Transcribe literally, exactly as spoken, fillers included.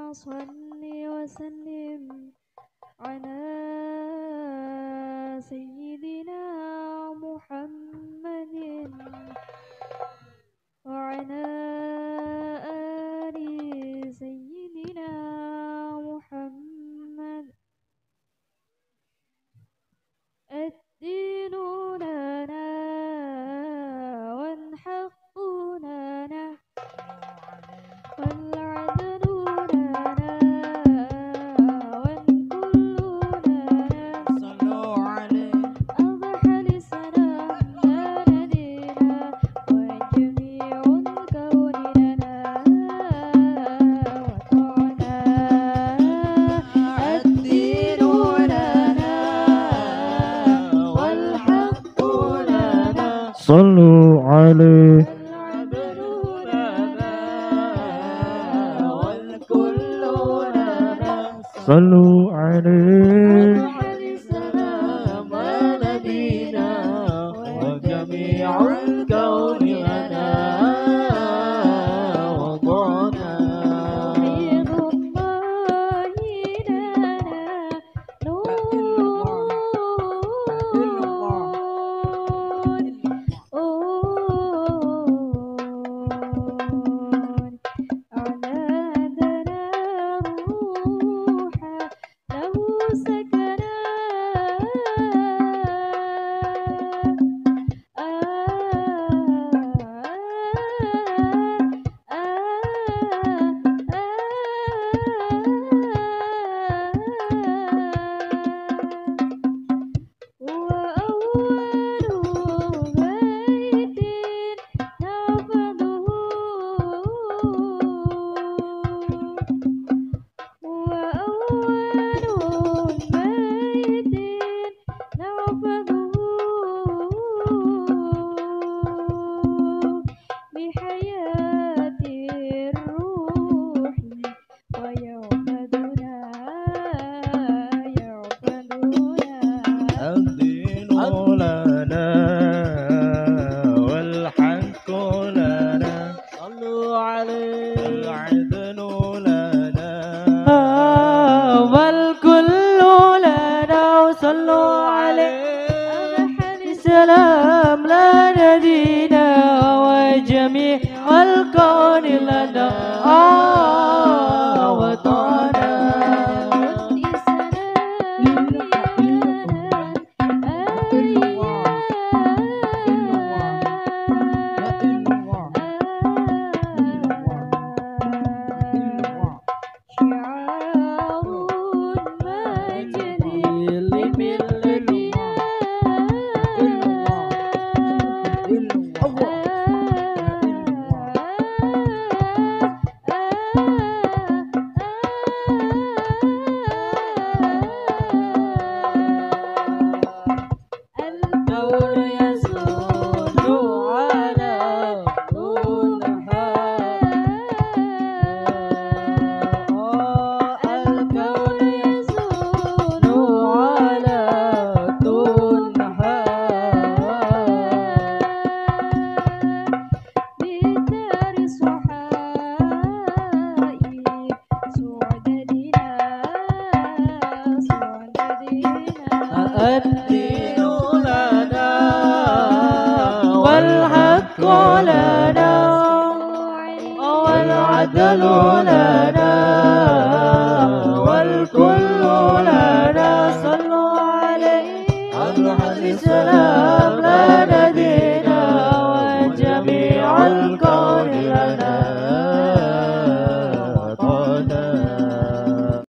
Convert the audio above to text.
صل وسلم على سيدنا محمد وعلى آل سيدنا محمد. الدين لنا والحق لنا والعدل لنا والكل لنا. صلوا عليه. أضحى السلام لا ندينا وجميع الكون لنا وطعنا. الدين لنا والحق لنا. صلوا عليه. والعدل لنا والكل لنا. صلوا عليه. أضحى السلام لا ندينا وجميع الكون لنا وضعنا. توحيد الله لنا نور أعلادنا الروح له سكنا. الدين لنا والحق لنا. صلوا عليه. العدل لنا والكل لنا. صلوا عليه. السلام لا ندينا وجميع الكون لنا وطعنا. الدين لنا والحق لنا والعدل لنا والكل لنا. صلوا عليه. السلام لنا